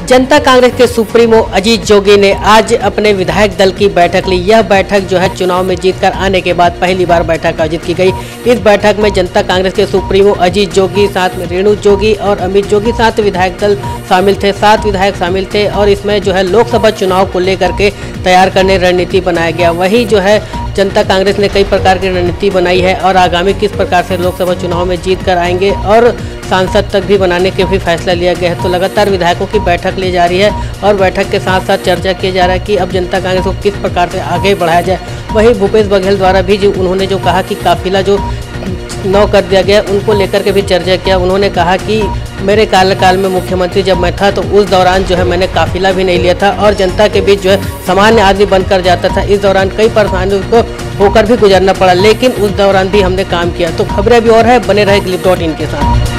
जनता कांग्रेस के सुप्रीमो अजीत जोगी ने आज अपने विधायक दल की बैठक ली। यह बैठक जो है चुनाव में जीतकर आने के बाद पहली बार बैठक आयोजित की गई। इस बैठक में जनता कांग्रेस के सुप्रीमो अजीत जोगी, साथ में रेणु जोगी और अमित जोगी, साथ विधायक दल शामिल थे, 7 विधायक शामिल थे और इसमें जो है लोकसभा चुनाव को लेकर के तैयार करने रणनीति बनाया गया। वही जो है जनता कांग्रेस ने कई प्रकार की रणनीति बनाई है और आगामी किस प्रकार से लोकसभा चुनाव में जीत कर आएंगे और सांसद तक भी बनाने के भी फैसला लिया गया है। तो लगातार विधायकों की बैठक ली जा रही है और बैठक के साथ साथ चर्चा किया जा रहा है कि अब जनता कांग्रेस को किस प्रकार से आगे बढ़ाया जाए। वहीं भूपेश बघेल द्वारा भी जो उन्होंने जो कहा कि काफिला जो 9 कर दिया गया उनको लेकर के भी चर्चा किया। उन्होंने कहा कि मेरे कार्यकाल में मुख्यमंत्री जब मैं था तो उस दौरान जो है मैंने काफिला भी नहीं लिया था और जनता के बीच जो है सामान्य आदमी बनकर जाता था। इस दौरान कई परेशानियों को होकर भी गुजरना पड़ा, लेकिन उस दौरान भी हमने काम किया। तो खबरें भी और है, बने रहे clip.in के साथ।